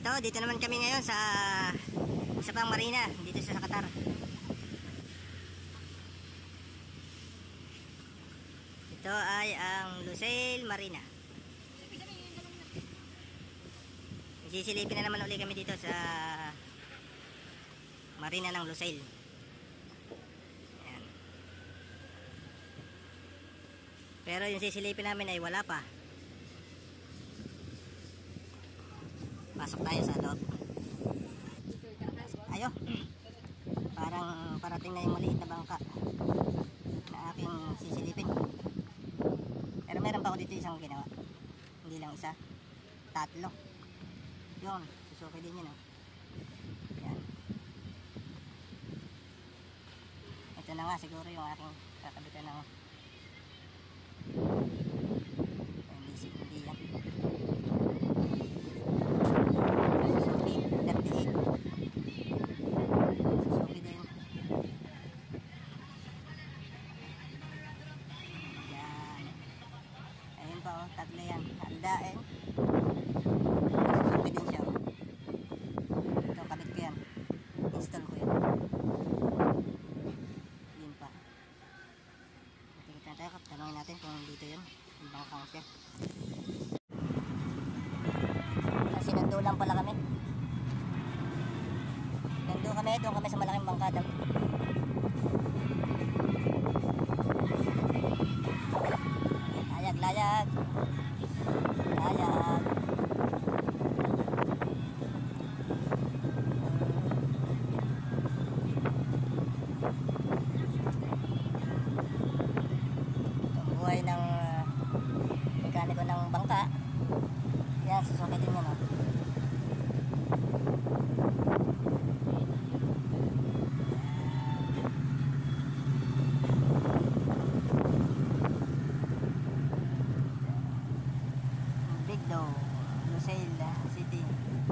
Dito naman kami ngayon sa isa pang marina dito sa Qatar. Ito ay ang Lusail Marina. Sisilipin na naman ulit kami dito sa marina ng Lusail. Ayan. Pero yung sisilipin namin ay wala pa. Pasok tayo sa loob. Ayo. Parang parating na yung maliit na bangka na aking sisilipin. Pero meron pa ako dito isang ginawa. Hindi lang isa. 3. Yun, susuki din yun. Yan. Ito na nga siguro yung aking kakabitan ng hindi yan. Susuki, 38. Susuki din. Yan. Ayun pa oh, tatlo yan. Handain. Susuki din siya. Ito, kabit ko yan. Install ko yan. Yun pa. Tingnan na tayo. Tanungin natin kung dito yun. Yung bangkang siya. Sinando lang pala kami. Doon kami sa malaking bangka daw. Layag. Layag. Buhay ng mekaniko ng bangka. Yan, susukitin nyo, no? Bigdo, Lusail City.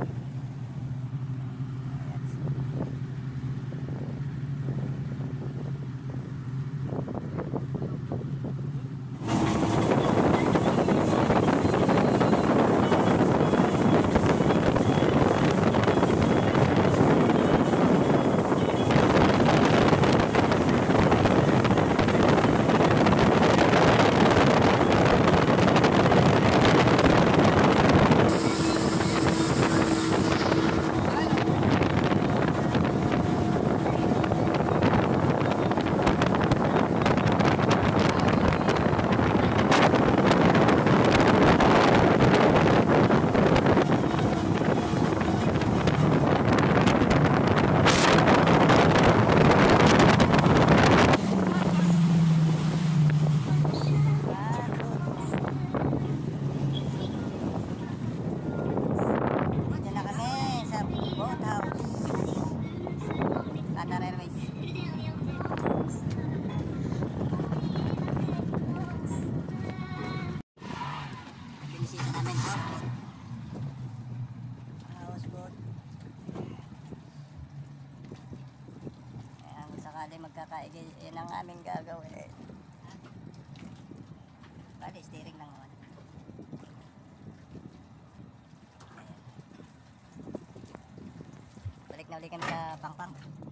Qatar Airways. Binisita namin houseboat. Ayan, sakali magkakaigay, yan ang aming gagawin. Bali, steering lang naman. Balik na ulit kami sa Pangpang.